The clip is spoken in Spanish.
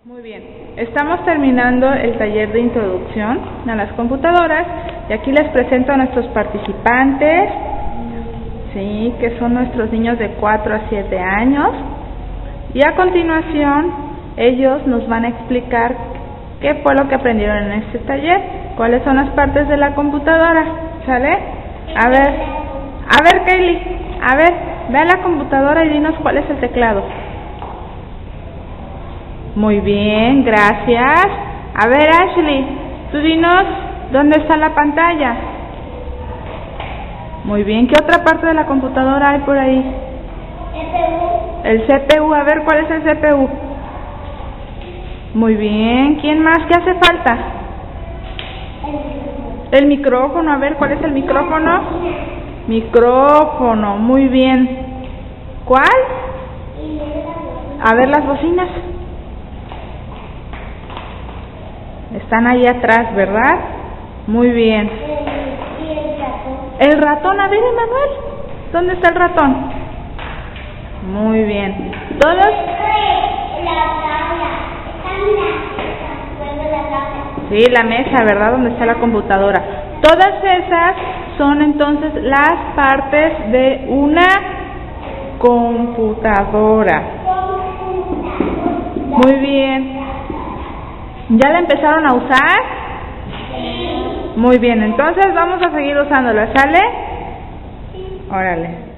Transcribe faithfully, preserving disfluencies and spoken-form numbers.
Muy bien, estamos terminando el taller de introducción a las computadoras y aquí les presento a nuestros participantes, sí, que son nuestros niños de cuatro a siete años, y a continuación ellos nos van a explicar qué fue lo que aprendieron en este taller, cuáles son las partes de la computadora, ¿sale? A ver, a ver Kaylee, a ver, ve a la computadora y dinos cuál es el teclado. Muy bien, gracias. A ver, Ashley, tú dinos dónde está la pantalla. Muy bien, ¿qué otra parte de la computadora hay por ahí? C P U. El C P U, a ver, ¿cuál es el C P U? Muy bien, ¿quién más? ¿Qué hace falta? El micrófono, a ver, ¿cuál es el micrófono? Micrófono, muy bien. ¿Cuál? A ver las bocinas. Están ahí atrás, ¿verdad? Muy bien. ¿Y el ratón? El ratón, a ver, Emanuel, ¿dónde está el ratón? Muy bien. Todos. La tabla. Está en la mesa. la tabla. Sí, la mesa, ¿verdad? Donde está la computadora. Todas esas son entonces las partes de una computadora. Muy bien. ¿Ya la empezaron a usar? Sí. Muy bien, entonces vamos a seguir usándola, ¿sale? Órale.